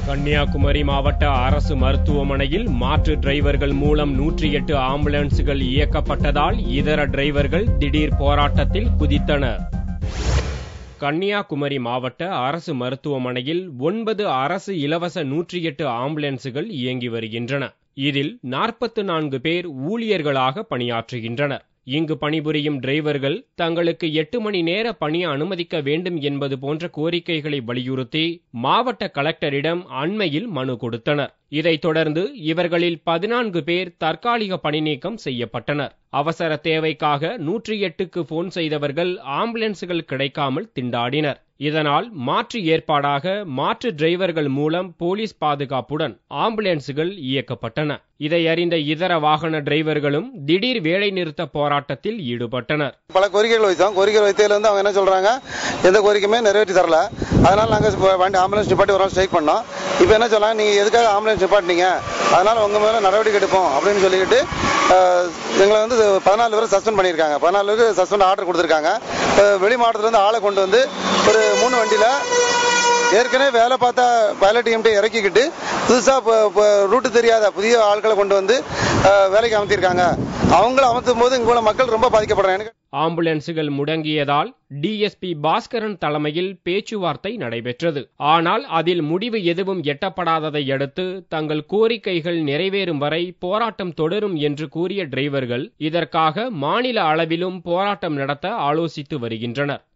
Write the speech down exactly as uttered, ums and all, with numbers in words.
கன்னியாகுமரி மாவட்ட அரசு மருத்துவமனையில் மாற்று டிரைவர்கள் மூலம் நூற்றி எட்டு ஆம்புலன்ஸ்கள் இயக்கப்பட்டதால் இதர டிரைவர்கள் திடீர் போராட்டத்தில் குதித்தனர். கன்னியாகுமரி மாவட்ட அரசு மருத்துவமனையில் ஒன்பது அரசு இலவச நூற்றி எட்டு ஆம்புலன்ஸ்கள் இயங்கி வருகின்றன. இதில் நாற்பத்து நான்கு பேர் ஊழியர்களாக பணியாற்றுகின்றனர். இங்கு பணிபுரியும் டிரைவர்கள் தங்களுக்கு எட்டு மணி நேர பணி அனுமதிக்க வேண்டும் என்பது போன்ற கோரிக்கைகளை வலியுறுத்தி மாவட்ட கலெக்டரிடம் அண்மையில் மனு கொடுத்தனர். இதைத் தொடர்ந்து இவர்களில் பதினான்கு பேர் தற்காலிக பணி நீக்கம் செய்யப்பட்டனர். அவசர தேவைக்காக நூற்றி எட்டுக்கு போன் செய்தவர்கள் ஆம்புலன்ஸ்கள் கிடைக்காமல் திண்டாடினர். இதனால் மாற்று ஏற்பாடாக மாற்று டிரைவர்கள் மூலம் போலீஸ் பாதுகாப்புடன் ஆம்புலன்ஸ்கள் இயக்கப்பட்டன. இதை அறிந்த இதர வாகன டிரைவர்களும் திடீர் வேலை நிறுத்த போராட்டத்தில் ஈடுபட்டனர். பல கோரிக்கைகள் வைத்தோம். கோரிக்கை வைத்ததுல இருந்து அவங்க என்ன சொல்றாங்க, எந்த கோரிக்கையுமே நிறைவேற்றி தரல. அதனால நாங்க வண்டி ஆம்புலன்ஸ் நிப்பாட்டி ஒரு நாள் ஸ்ட்ரைக் பண்ணோம். இப்ப என்ன சொல்றாங்க, நீங்க எதுக்காக ஆம்புலன்ஸ் நிப்பாட்டினீங்க, அதனால உங்க மேல நடவடிக்கை எடுப்போம் அப்படின்னு சொல்லிட்டு எங்களை வந்து பதினாலு பேரை சஸ்பெண்ட் பண்ணியிருக்காங்க. பதினாலு பேருக்கு சஸ்பெண்ட் ஆர்டர் கொடுத்திருக்காங்க. வெளி மாவட்டத்துல இருந்து ஆளை கொண்டு வந்து ஒரு மூணு வண்டியில ஏற்கனவே வேலை பார்த்தா பைலட் எம்டி இறக்கிக்கிட்டு புதுசா ரூட்டு தெரியாத புதிய ஆட்களை கொண்டு வந்து வேலைக்கு அமர்த்திருக்காங்க. அவங்களை அமர்த்தும் போது இங்குள்ள மக்கள் ரொம்ப பாதிக்கப்படுறாங்க. ஆம்புலன்ஸ்கள் முடங்கியதால் டிஎஸ்பி பாஸ்கரன் தலைமையில் பேச்சுவார்த்தை நடைபெற்றது. ஆனால் அதில் முடிவு எதுவும் எட்டப்படாததை அடுத்து தங்கள் கோரிக்கைகள் நிறைவேறும் வரை போராட்டம் தொடரும் என்று கூறிய டிரைவர்கள் இதற்காக மாநில அளவிலும் போராட்டம் நடத்த ஆலோசித்து வருகின்றனர்.